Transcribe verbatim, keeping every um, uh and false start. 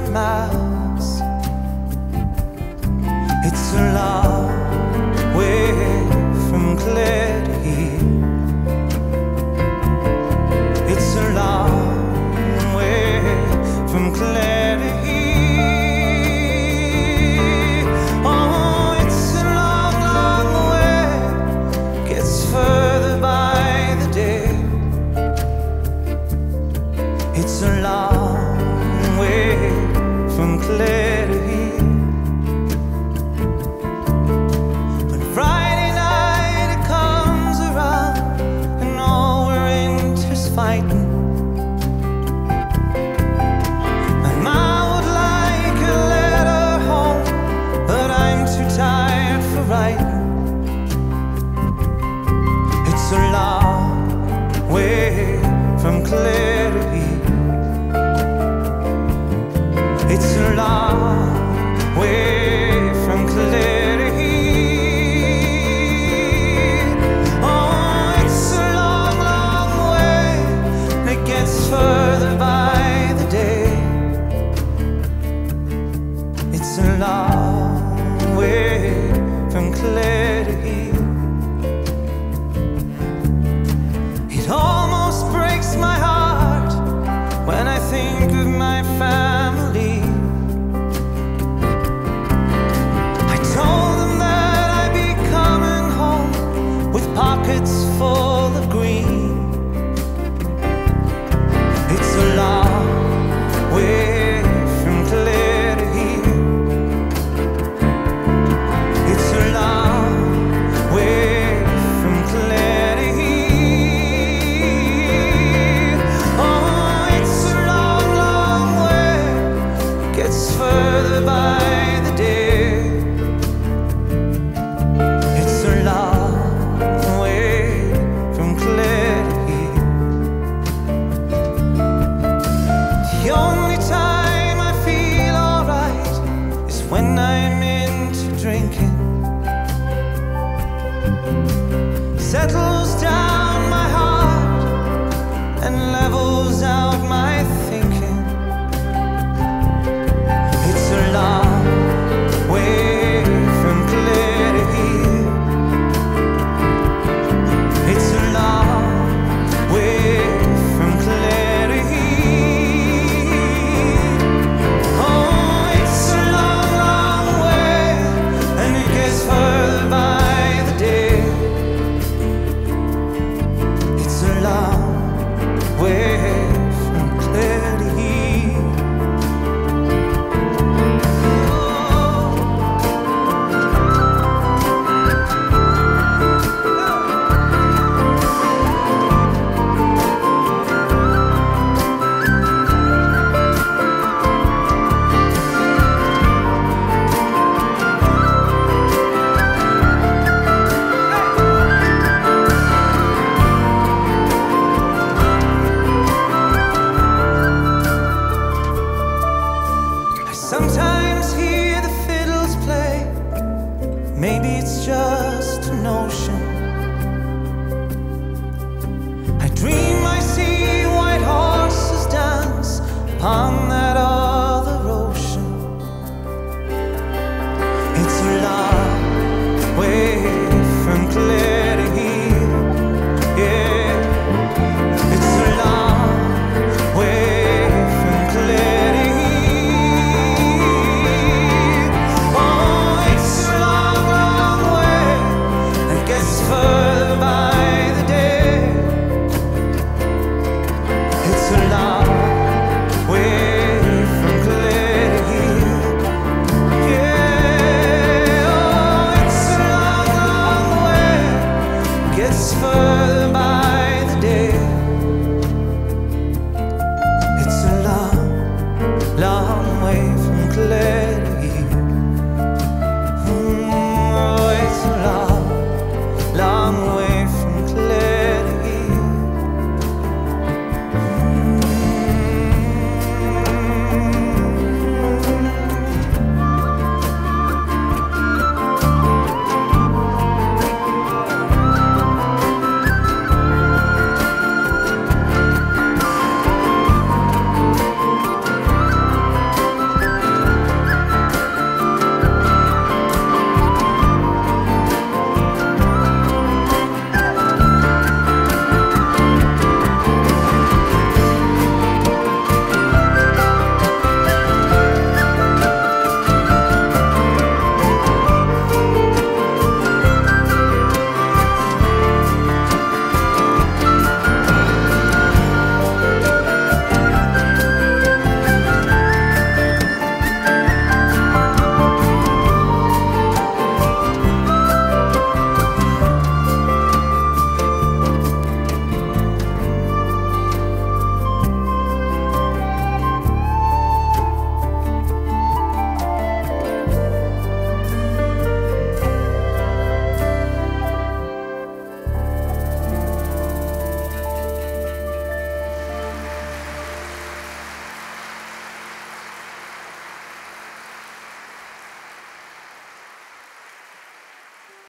hundred miles. It's a long way from clear to here. It's a long way from clear to here. Oh, it's a long, long way, gets further by the day. It's a long way from clear to here. When Friday night it comes around and all we're into's fighting, my mom would like a letter home, but I'm too tired for writing. It's a long way from clear to here. It's a long way from clear to here. Oh, it's a long, long way, and it gets further by the day. It's a long way from clear to here. It almost breaks my heart when I think of my family. I told them that I'd be coming home with pockets full of green. It's a long way from clear to here. It's a long way from clear to here. Oh, it's a long, long way, gets further by the day. It's a long way from clear to here. The only time I feel alright is when I'm into drinking. Settle